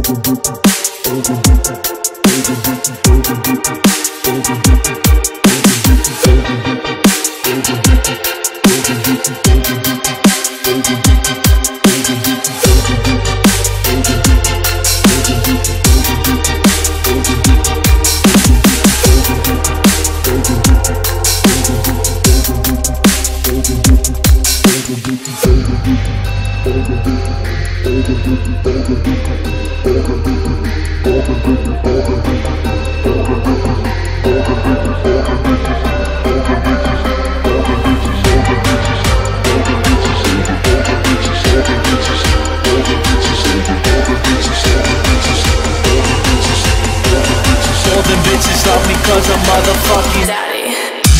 Love me cause I'm motherfucking daddy.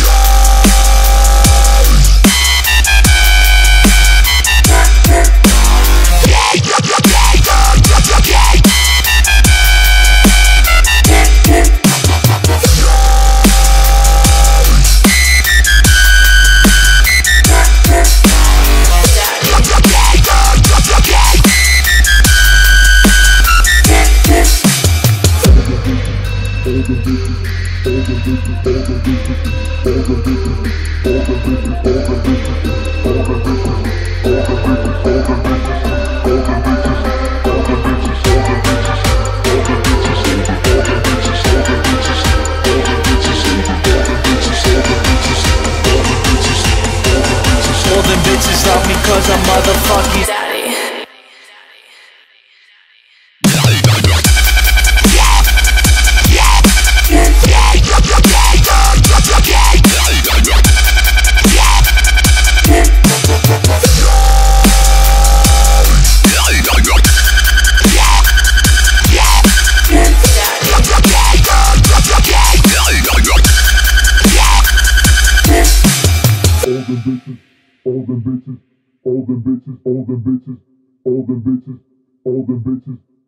All them bitches love me cause I'm motherfucking daddy. All them bitches, all them bitches, all them bitches, all them bitches, all them bitches.